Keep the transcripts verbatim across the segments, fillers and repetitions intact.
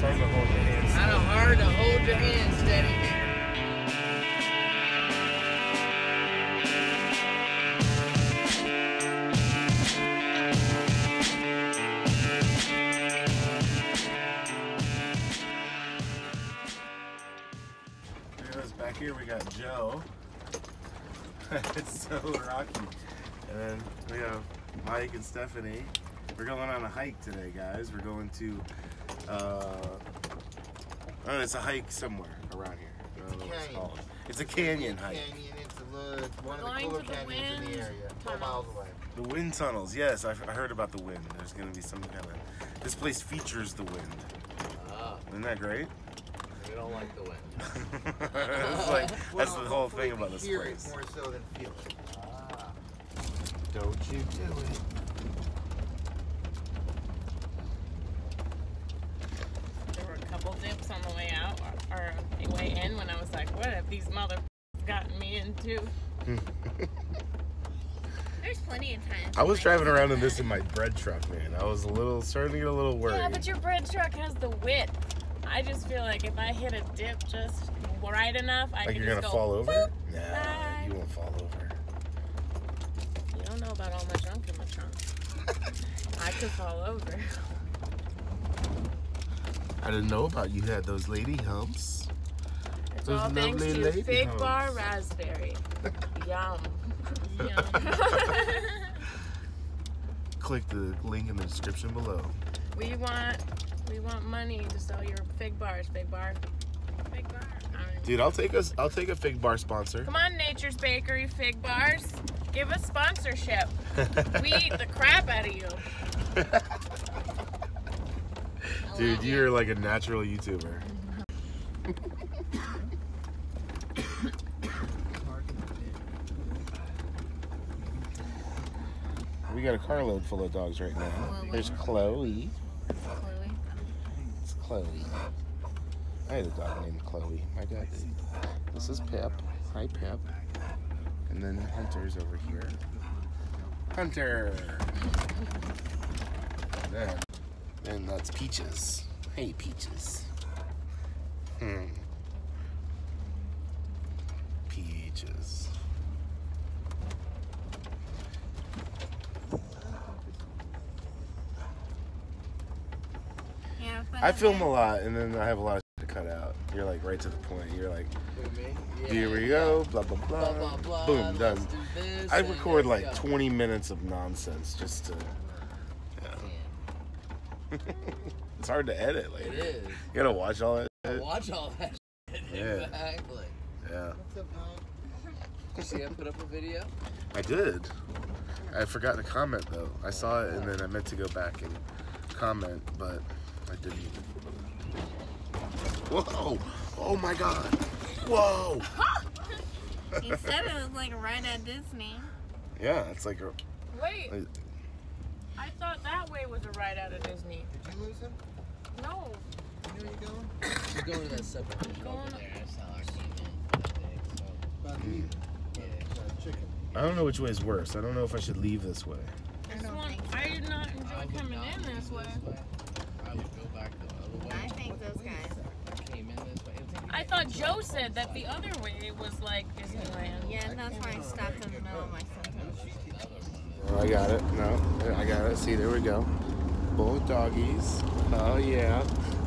trying to hold your hand steady. Kind of hard to hold your hand steady. Back here we got Joe. It's so rocky. And then we have Mike and Stephanie. We're going on a hike today, guys. We're going to, uh, oh, it's a hike somewhere around here. I don't know what it's called. It's a canyon hike. Canyon, it's a little, it's one of the cooler canyons in the area, twelve miles away. The wind tunnels, yes, I, I heard about the wind. There's going to be some kind of, this place features the wind. Ah. Isn't that great? We don't like the wind. It's like, well, that's the whole thing about this hear place. It more so than feel it. Ah. Don't you do it. There were a couple dips on the way out, or, or the way in, when I was like, what have these mother gotten me into? There's plenty of times. I was driving around in this in my bread truck, man. I was a little, starting to get a little worried. Yeah, but your bread truck has the width. I just feel like if I hit a dip just right enough, I like could you're just gonna go, fall over? Boop, Nah, bye. you won't fall over. You don't know about all my junk in my trunk. I could fall over. I didn't know about you had those lady humps. It's Those all thanks lovely to lady Fig humps. Bar Raspberry. Yum. Yum. Click the link in the description below. We want we want money to sell your Fig Bars, Fig Bar. Fig Bar. Dude, I'll take us. I'll take a Fig Bar sponsor. Come on, Nature's Bakery Fig Bars. Give us sponsorship. We eat the crap out of you. Dude, you're like a natural YouTuber. We got a carload full of dogs right now. There's Chloe. Chloe. It's Chloe. I had a dog named Chloe. My dad did. This is Pip. Hi, Pip. And then Hunter's over here. Hunter. And then, and that's Peaches. Hey, Peaches. Hmm. Peaches. Yeah, I film a lot, and then I have a lot of shit to cut out. You're like right to the point. You're like, Yeah, here we yeah. go, blah blah blah, Blah, blah, blah. boom, Let's done. do this, I and record let's like go. twenty minutes of nonsense just to. Yeah. It's hard to edit later. It is. You gotta watch all that. shit. Watch all that shit. Yeah. Exactly. Yeah, What's up, Mom? Did you see I put up a video? I did. I forgot to comment though. I saw it and then I meant to go back and comment, but I didn't. Whoa! Oh my God! Whoa! He said it was like right at Disney. Yeah, it's like a. Wait, like- I thought that way was a ride out of Disney. Did you lose him? No. You know where you're going? You're going to that subdivision Going over up- there. That's how I came in today, so. About to eat. Yeah, chicken. I don't know which way is worse. I don't know if I should leave this way. I This don't one, think so. I did not I enjoy would coming not in leave this way. I would go back the other way. I think those guys. I came in this way. It would take me I thought Joe said that the other way was like Disneyland. Yeah, that's why I stopped in the middle of my sentence. Oh, I got it. No, I got it. See, there we go. Both doggies. Oh yeah.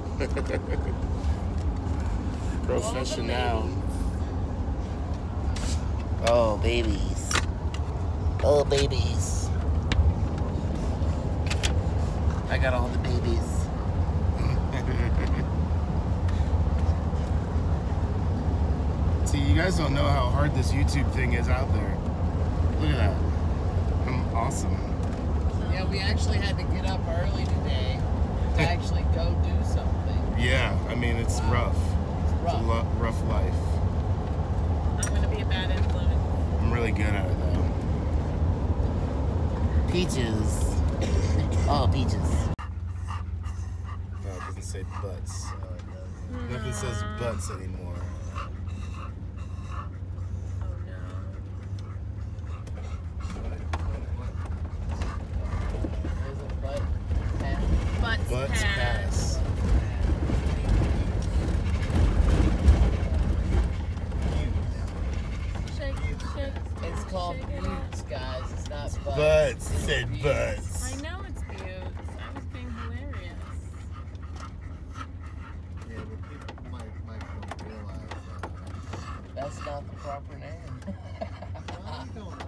Professional. Oh babies. Oh babies. I got all the babies. See, you guys don't know how hard this YouTube thing is out there. Look at that. I'm awesome. Yeah, we actually had to get up early today to actually go do something. Yeah, I mean, it's Wow. rough. It's It's a rough. lo- rough life. I'm gonna be a bad influence. I'm really good at it though. Peaches. Oh, peaches. No, it doesn't say butts. Nothing says butts anymore. Oh no. What is it, butt? Pass? Butts Butts pass. pass. said Butts. butts. I know it's Butts. I was being hilarious. Yeah, but people might, might don't realize that. That's not the proper name. Well, you don't know.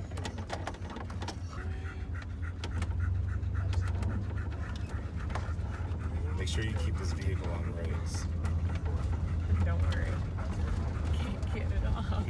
Make sure you keep this vehicle on the roads. Don't worry. Can't get it off.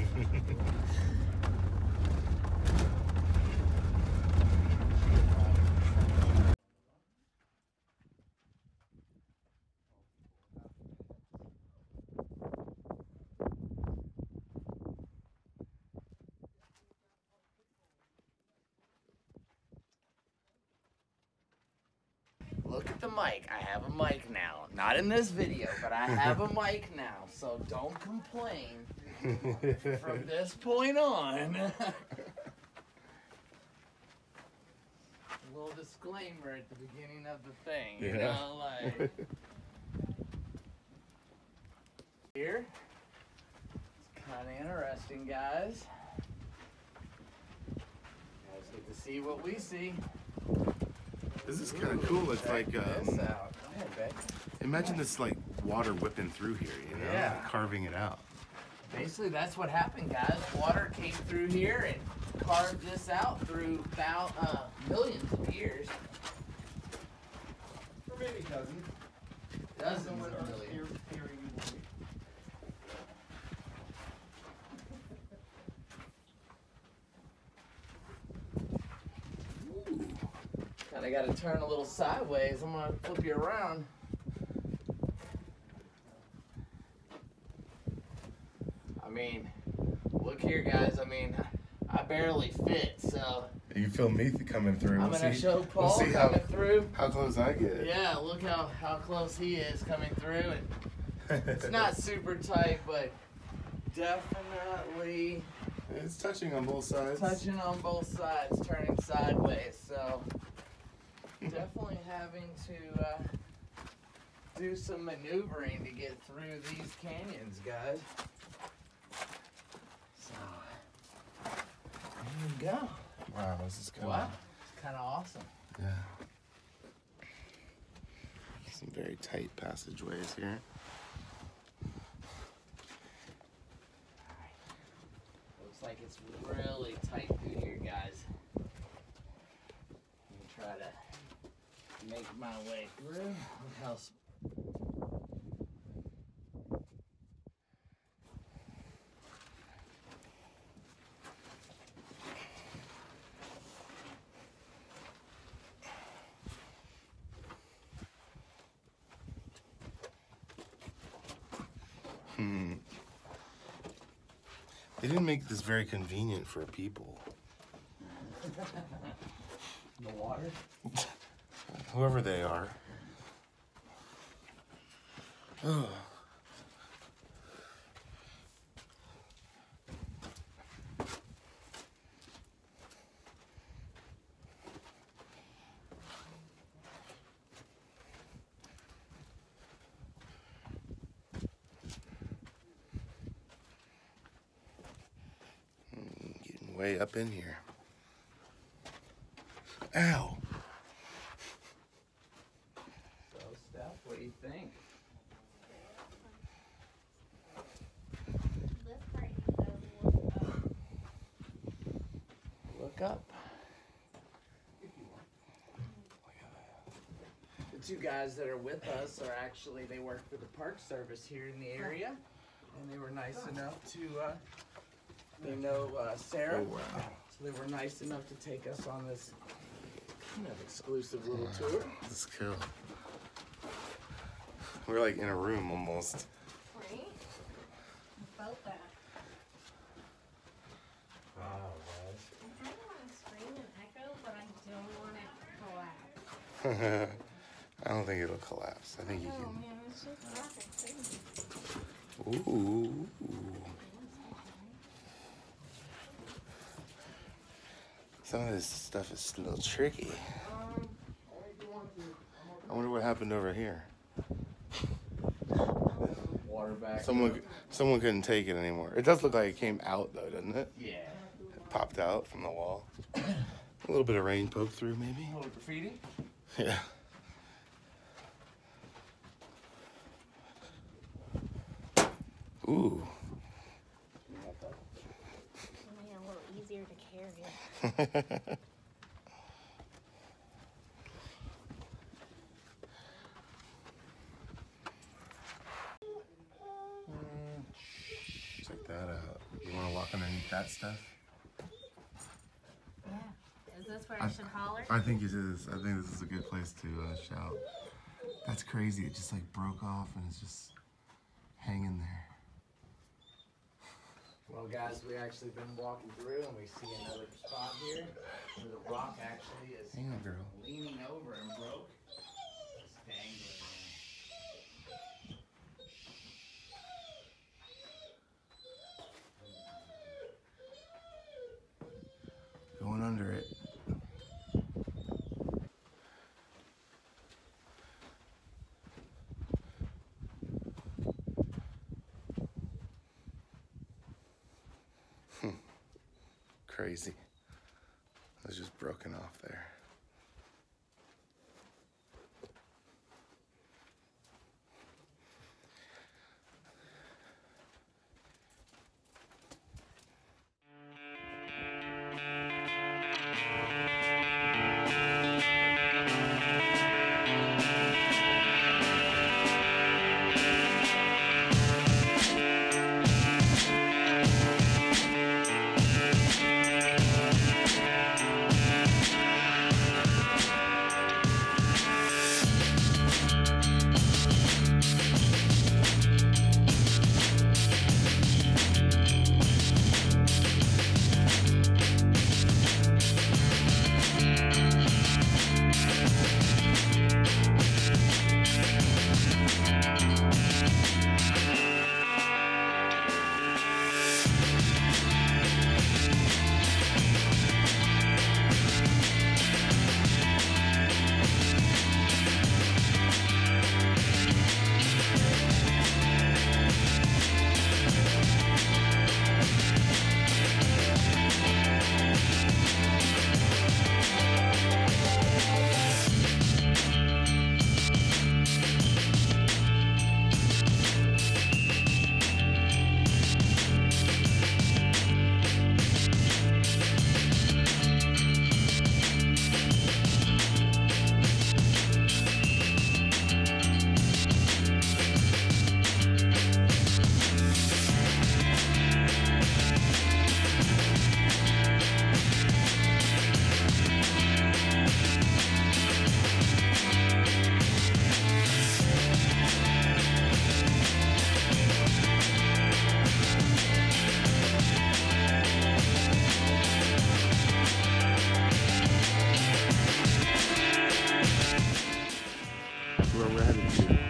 Look at the mic. I have a mic now. Not in this video, but I have a mic now. So don't complain from this point on. A little disclaimer at the beginning of the thing. You Yeah. know, like. Here. It's kind of interesting, guys. You guys get to see what we see. This is kind of cool. It's like, Check this um, out. Go ahead, Beck. imagine this like water whipping through here, you know, Yeah. like carving it out. Basically, that's what happened, guys. Water came through here and carved this out through about uh, millions of years. Or maybe dozens. Dozens Someone of else millions. here- hearing you. Kind of got to turn a little sideways. I'm going to flip you around. I mean, look here, guys. I mean, I barely fit, so You feel me coming through. I'm We'll going to see- show Paul we'll see how, coming through. how close I get. Yeah, look how, how close he is coming through. And it's not super tight, but definitely It's touching on both sides. touching on both sides, turning sideways. So definitely having to uh, do some maneuvering to get through these canyons, guys. So there you go. Wow, this is cool. Wow, it's kind of awesome. Yeah. Some very tight passageways here. Looks like it's really tight through here, guys. Let me try to make my way through. Look how s- Hmm. They didn't make this very convenient for people. the water. Whoever they are. Oh. Mm, Getting way up in here. Ow. So, Steph, what do you think? This part says look up. Look up. The two guys that are with us are actually, they work for the Park Service here in the area. And they were nice enough to, uh, they know uh, Sarah. Oh, wow. So they were nice enough to take us on this kind of exclusive little tour. This is cool. We're like in a room almost. Right? I felt that. Wow, guys. I kind of want to scream and echo, but I don't want it to collapse. I don't think it'll collapse. I think you Oh can. man, it's just perfect. Ooh. Some of this stuff is a little tricky. I wonder what happened over here. Water back. Someone, someone couldn't take it anymore. It does look like it came out though, doesn't it? Yeah. It popped out from the wall. A little bit of rain poked through, maybe. A little graffiti. Yeah. Ooh. Only a little easier to carry. Check that out. You want to walk underneath that stuff? Yeah. Is this where I, I- should holler? I think it is. I think this is a good place to uh, shout. That's crazy. It just like broke off and it's just hanging there. Well, guys, we actually been walking through and we see another spot here where the rock actually is Hang on, girl. leaning over and broke. It's dangling Going under it. Hmm. Crazy. It was just broken off there. Where we're headed to.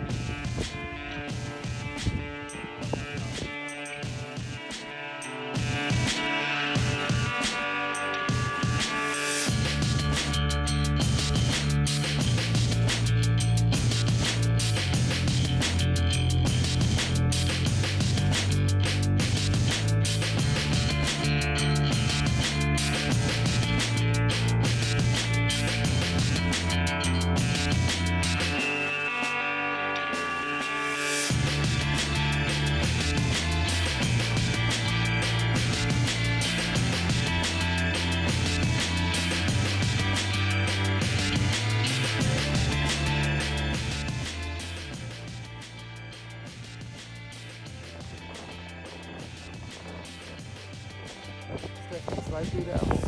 Slide through that hole.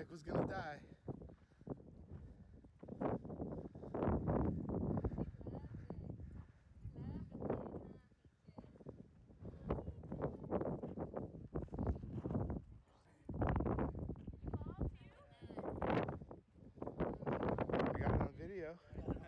Mike was gonna die. We got it on video.